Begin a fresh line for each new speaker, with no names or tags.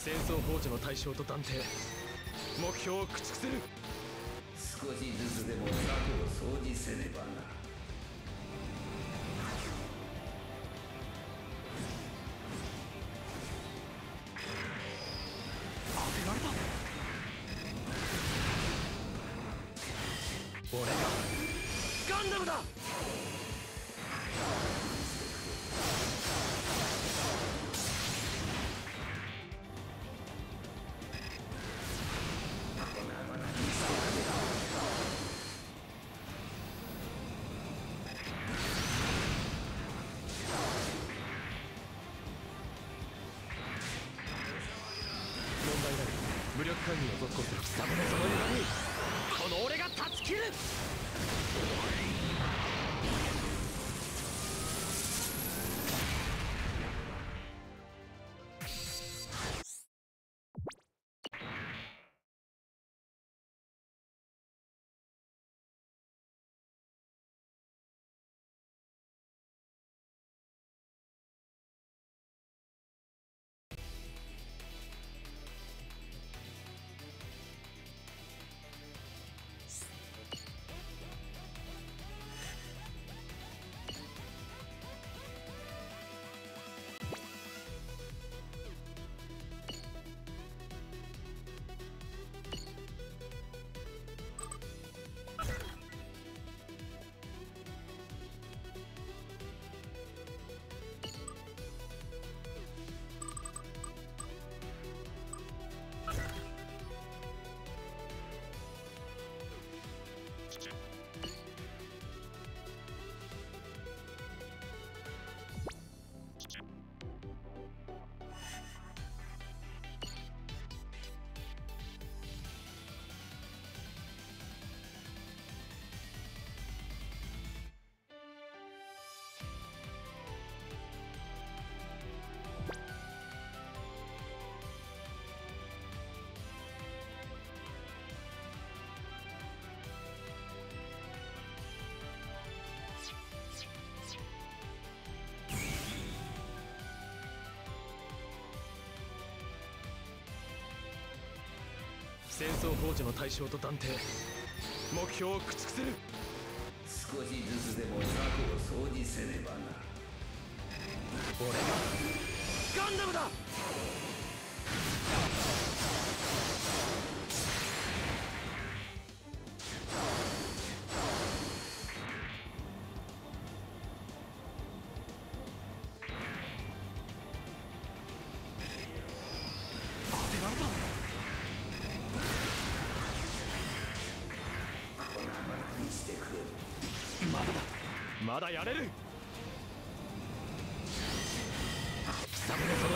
戦争放置の対象と断定。目標を駆逐する。
少しずつでも雑魚を掃除せねばな。
当てられた。俺がガンダムだ。無力管理を続行する貴様のその歪み、この俺が断ち切る。戦争放置の対象と断定。目標を駆逐する。
少しずつでも雑魚を掃除せねばな。
俺がガンダムだ。当てられた。まだだ。まだやれる。貴様のその